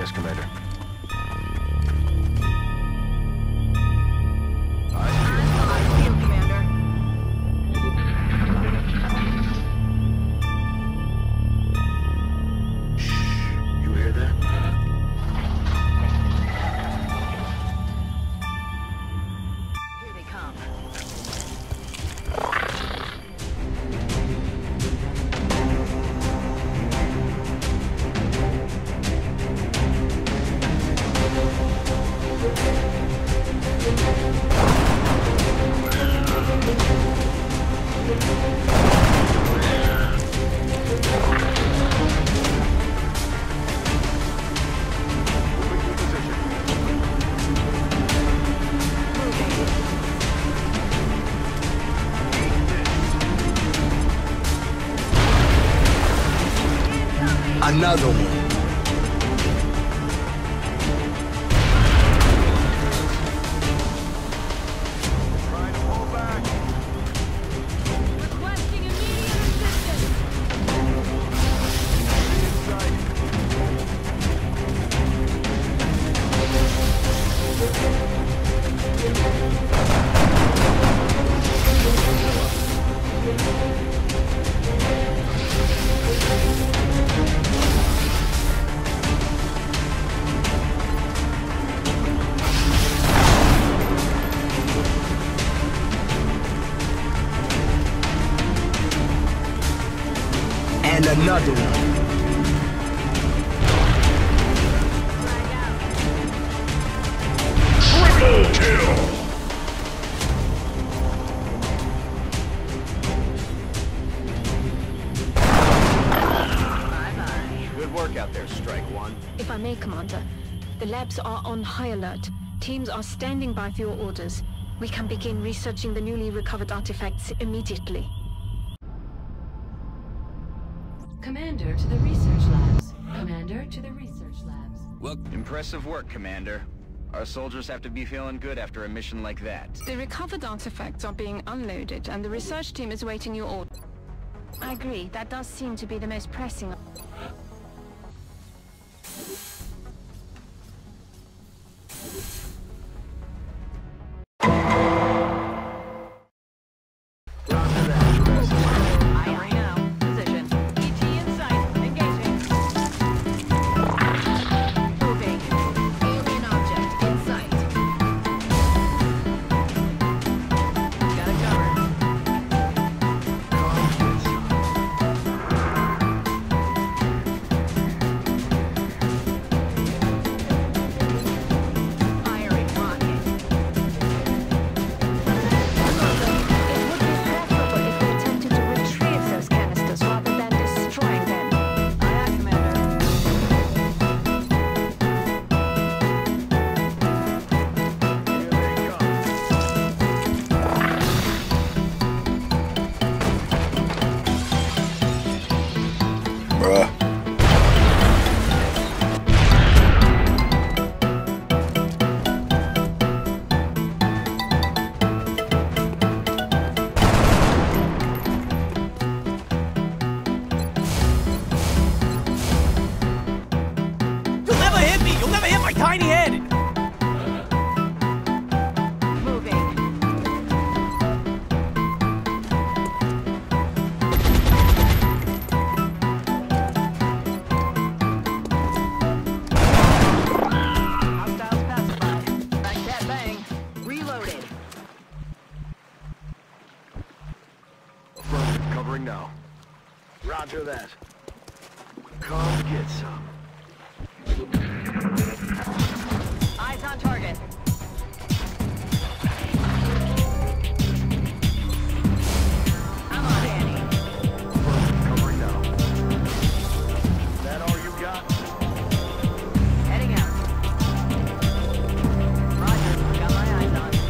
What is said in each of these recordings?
Yes, Commander. Another one. Trying to pull back. Requesting immediate assistance. And another one. Triple kill! Good work out there, Strike One. If I may, Commander, the labs are on high alert. Teams are standing by for your orders. We can begin researching the newly recovered artifacts immediately. Commander to the research labs. Commander to the research labs. Well, impressive work, Commander. Our soldiers have to be feeling good after a mission like that. The recovered artifacts are being unloaded, and the research team is waiting your order. I agree. That does seem to be the most pressing. Tiny head! Moving. Hostiles pacified. Bang, cat, bang. Reloaded. Affirmative, covering now. Roger that. Come get some. Eyes on target. I'm on Danny. Covering now. That all you got? Heading out. Roger, got my eyes on.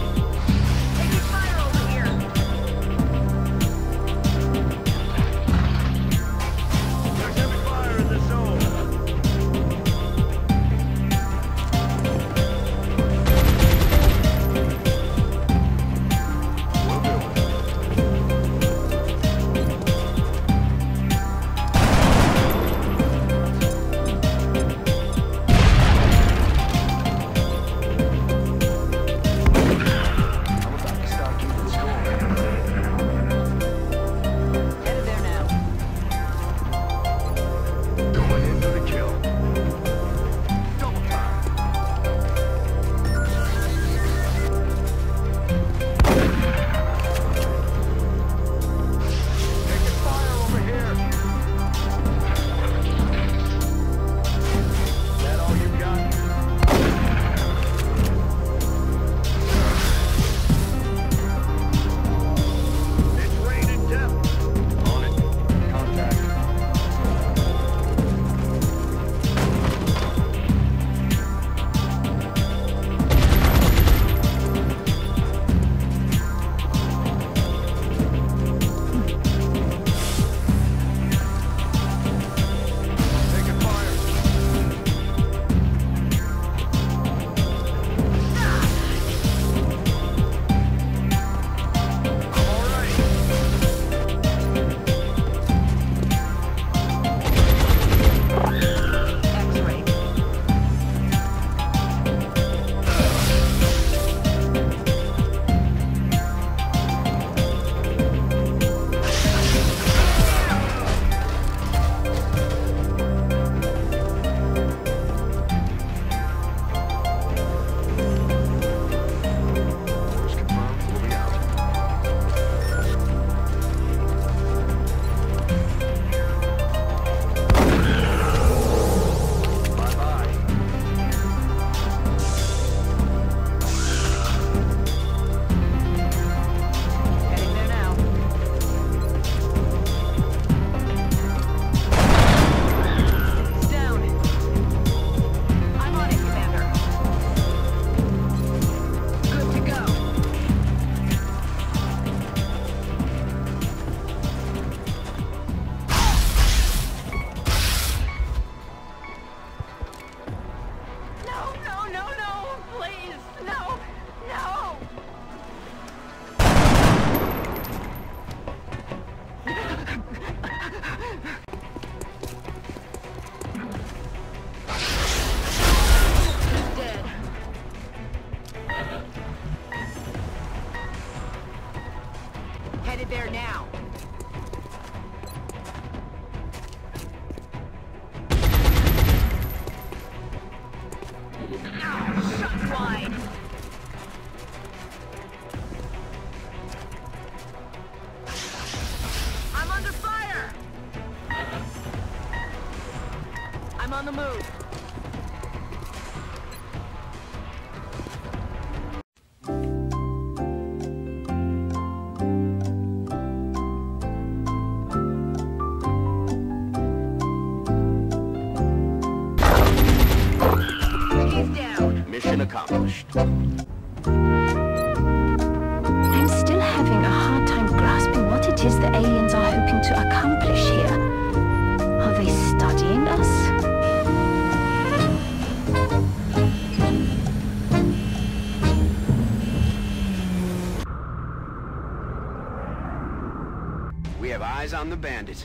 Taking fire over here. headed there now. Shot wide. I'm under fire. I'm on the move. Accomplished. I'm still having a hard time grasping what it is the aliens are hoping to accomplish here. Are they studying us? We have eyes on the bandit.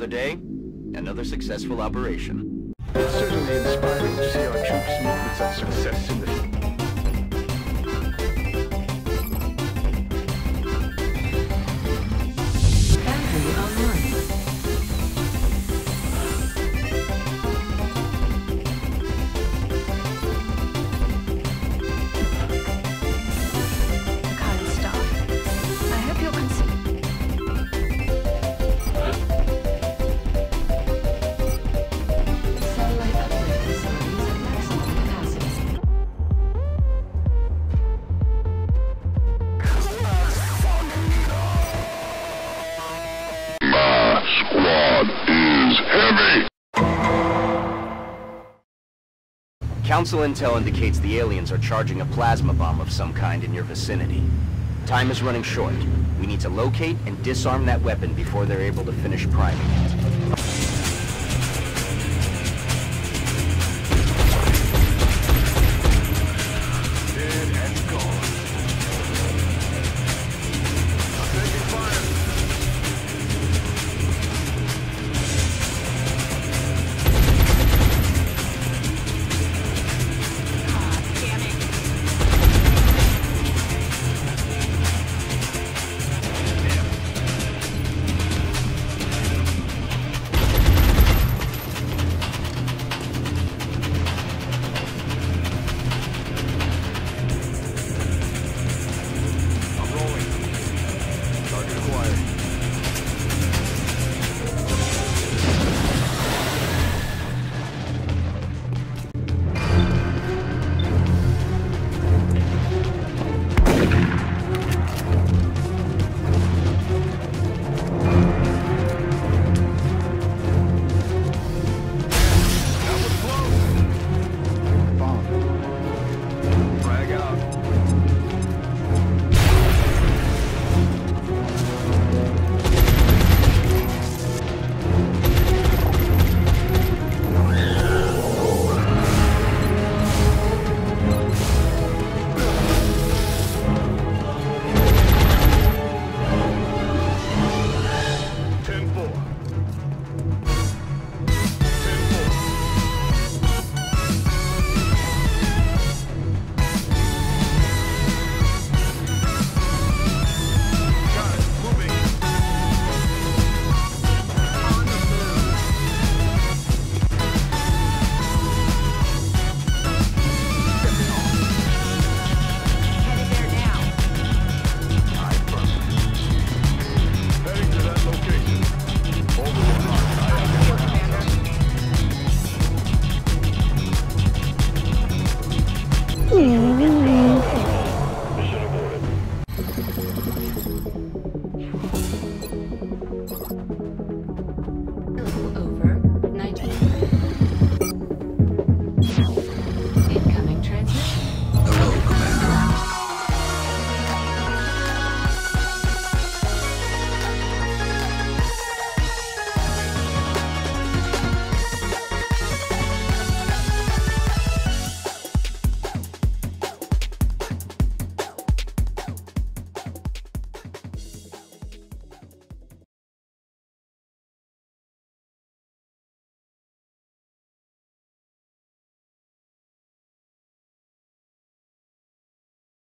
Another day, another successful operation. It's certainly inspiring to see our troops meet with such success in the field. Battery online. Current staff. I hope you're Satellite upgrade facilities at maximum capacity. Squad is heavy! Council intel indicates the aliens are charging a plasma bomb of some kind in your vicinity. Time is running short. We need to locate and disarm that weapon before they're able to finish priming it.